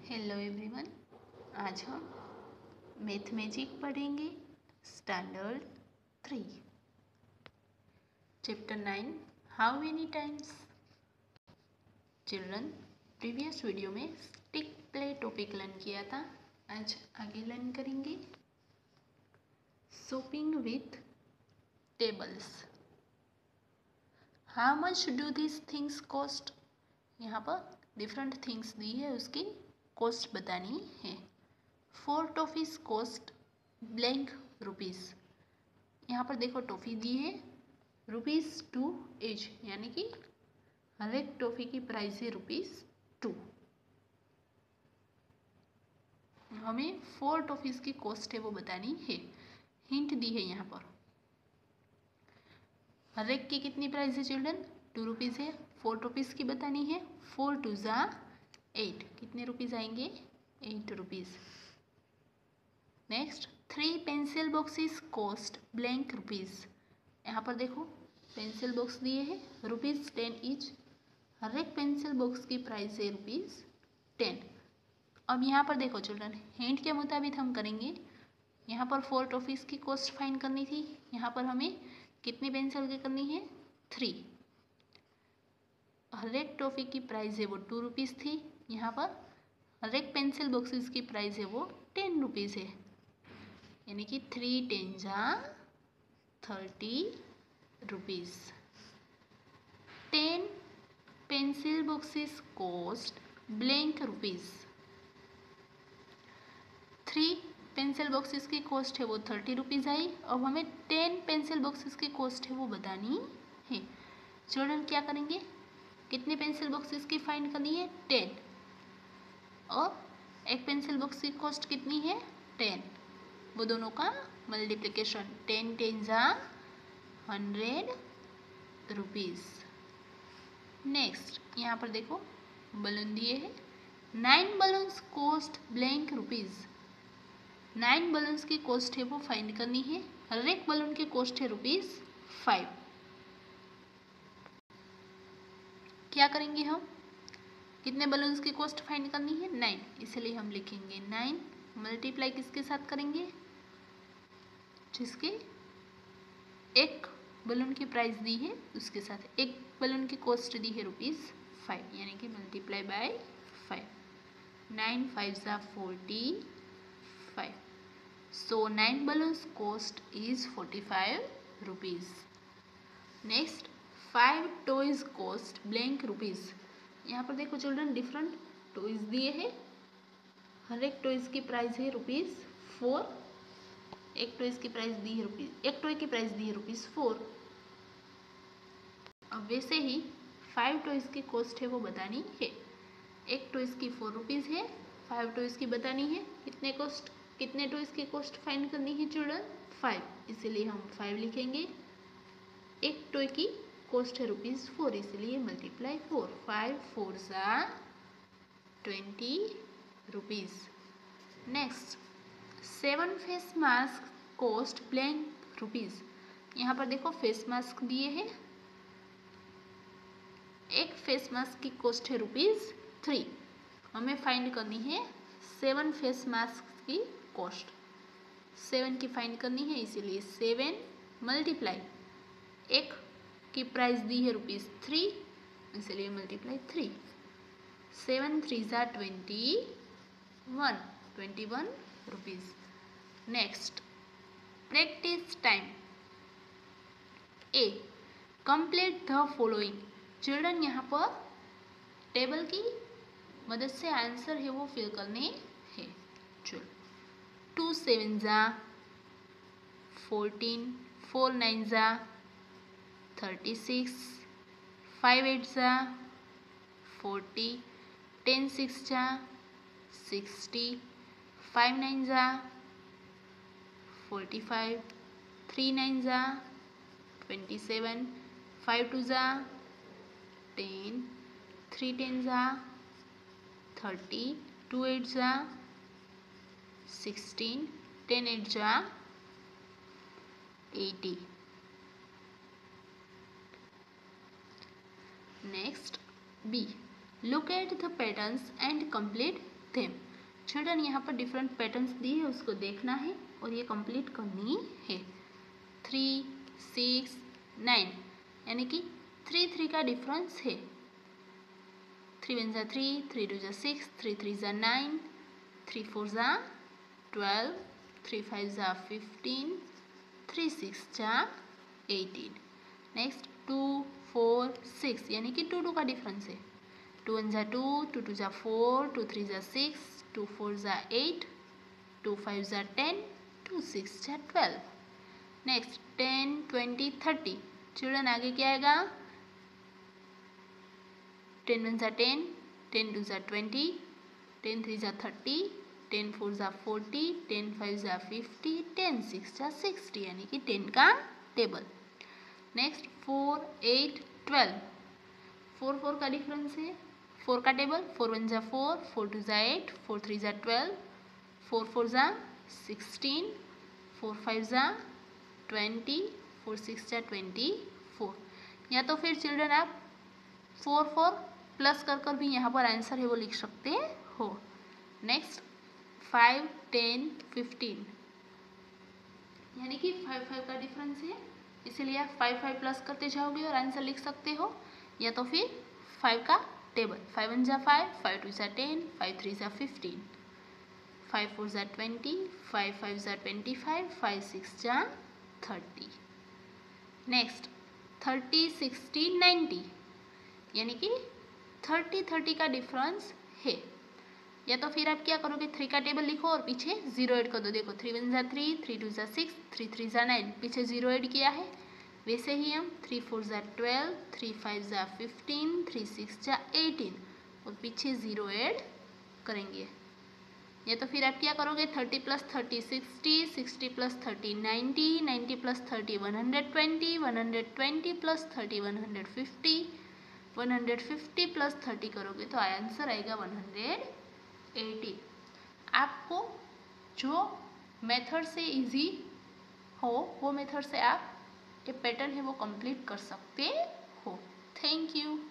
Hello everyone. आज हम mathematic पढ़ेंगे standard 3 chapter 9 how many times. Children, previous video में स्टिक प्ले टॉपिक लर्न किया था। आज आगे लर्न करेंगे shopping with tables. How much do this things cost. यहाँ पर डिफरेंट थिंग्स दी है, उसकी कॉस्ट बतानी है। 4 टॉफीज कॉस्ट ब्लैंक रुपीज़। यहाँ पर देखो टॉफ़ी दी है ₹2 ईच, यानी कि हर एक टॉफ़ी की प्राइस है ₹2। हमें 4 टॉफीज़ की कॉस्ट है वो बतानी है। हिंट दी है यहाँ पर। हर एक की कितनी प्राइस है चिल्ड्रन? ₹2 है। 4 टॉफीज़ की बतानी है। 4 2 जा 8, कितने रुपीज़ आएंगे? ₹8। Next, 3 pencil boxes cost blank rupees. यहाँ पर देखो पेंसिल बॉक्स दिए हैं ₹10 ईच। हर एक पेंसिल बॉक्स की प्राइस है ₹10। अब यहाँ पर देखो चिल्ड्रन, हिंट के मुताबिक हम करेंगे। यहाँ पर 4 टॉफीज़ की कॉस्ट फाइंड करनी थी। यहाँ पर हमें कितनी पेंसिल की करनी है? 3। हर एक टॉफ़ी की प्राइस है वो ₹2 थी। यहाँ पर हर एक पेंसिल बॉक्सेस की प्राइस है वो ₹10 है, यानी कि 3 10 जा 30 rupees. 10 pencil boxes cost blank rupees. 3 pencil boxes की कॉस्ट है वो 30 रुपीज़ आई। अब हमें 10 पेंसिल बॉक्सेस की कॉस्ट है वो बतानी है। चिल्ड्रन क्या करेंगे? कितने पेंसिल बॉक्सेस की फाइंड करनी है? 10। और एक पेंसिल बॉक्स की कॉस्ट कितनी है? 10। वो दोनों का मल्टीप्लिकेशन 10 10 जा 100 रुपीज़। नेक्स्ट, यहाँ पर देखो बलून दिए हैं। 9 balloons cost blank rupees. 9 balloons की कॉस्ट है वो फाइंड करनी है। हर एक बलून की कॉस्ट है ₹5। क्या करेंगे हम? कितने बलून्स की कॉस्ट फाइंड करनी है? 9, इसलिए हम लिखेंगे 9 मल्टीप्लाई किसके साथ करेंगे? जिसके एक बलून की प्राइस दी है उसके साथ। एक बलून की कॉस्ट दी है ₹5, यानी कि मल्टीप्लाई बाय 5। 9 5 जा 45। So 9 balloons cost is 45 rupees. Next, 5 toys cost blank rupees. यहाँ पर देखो चिल्ड्रन डिफरेंट टॉयज दिए हैं। हर एक टॉयज की प्राइस है ₹4। एक टॉयज की प्राइस दी है एक टॉय की प्राइस दी है ₹4। अब वैसे ही 5 टॉयज की कॉस्ट है वो बतानी है। एक टॉयज की ₹4 है। 5 टॉयज की बतानी है। कितने टॉयज की कॉस्ट फाइंड करनी है चिल्ड्रन? 5, इसीलिए हम 5 लिखेंगे। एक टॉय की कॉस्ट है ₹4, इसलिए मल्टीप्लाई 4। 5 4 जा 20 rupees. Next, 7 face mask cost blank rupees. यहाँ पर देखो फेस मास्क दिए हैं। एक फेस मास्क की कॉस्ट है ₹3। हमें फाइंड करनी है 7 फेस मास्क की कॉस्ट। 7 की फाइंड करनी है, इसीलिए 7 मल्टीप्लाई एक की प्राइस दी है ₹3, इसलिए मल्टीप्लाई 3। 7 3 जा 21 rupees. Next, practice time. A, complete the following. Children यहाँ पर टेबल की मदद से आंसर है वो फिल करने हैं। चलो, 2 7 जा 14, 4 9 जा 36, 5 8 जा 40, 10 6 जा 60, 5 9 जा 45, 3 9 जा 27, 5 2 जा 10, 3 10 जा 30, 2 8 जा 16, 10 8 जा 80। Next, B, look at the patterns and complete them। Children यहाँ पर डिफरेंट पैटर्न्स दिए है, उसको देखना है और ये कंप्लीट करनी है। 3, 6, 9 यानी कि 3 का डिफरेंस है। 3 1 जा 3, 3 2 जा 6, 3 3 जा 9, 3 4 जा 12, 3 5 जा 15, 3 6 जा 18। नेक्स्ट 2 4 6 यानी कि 2 का डिफरेंस है। 2 1 जा 2, 2 2 जा 4, 2 3 जा 6, 2 4 जा 8, 2 5 जा 10, 2 6 जा 12। नेक्स्ट 10 20 30। चिल्ड्रन आगे क्या आएगा? 10 1 जा 10, 10 2 जा 20, 10 3 जा 30, 10 4 जा 40, 10 5 जा 50, 10 6 जा 60 यानी कि 10 का टेबल। नेक्स्ट 4 8 12। 4 4 का डिफरेंस है। 4 का टेबल 4 1 जा 4, 4 2 जा 8, 4 3 जा 12, 4 4 जा 16, 4 5 जा 20, 4 6 जा 24। या तो फिर चिल्ड्रन आप 4 4 प्लस कर भी यहाँ पर आंसर है वो लिख सकते हो। नेक्स्ट 5 10 15 यानी कि 5 5 का डिफरेंस है, इसीलिए आप 5 5 प्लस करते जाओगे और आंसर लिख सकते हो। या तो फिर 5 का टेबल 5 1 जा 5, 5 2 जा 10, 5 3 जा 15, 5 4 जा 20, 5 5 जा 25, 5 6 जा 30। नेक्स्ट 30 60 90 यानी कि 30 30 का डिफरेंस है। या तो फिर आप क्या करोगे? 3 का टेबल लिखो और पीछे 0 ऐड कर दो। देखो 3 1 जा 3, 3 2 जा 6, 3 3 जा 9, पीछे 0 ऐड किया है। वैसे ही हम 3 4 जा 12, 3 5 जा 15, 3 6 जा 18 और पीछे 0 ऐड करेंगे। या तो फिर आप क्या करोगे? 30 + 30 60, 60 + 30 90, 90 + 30 120, 120 + 30 150, 150 + 30 करोगे तो आंसर आएगा 180। आपको जो मेथड से इजी हो वो मेथड से आप ये पैटर्न है वो कंप्लीट कर सकते हो। Thank you.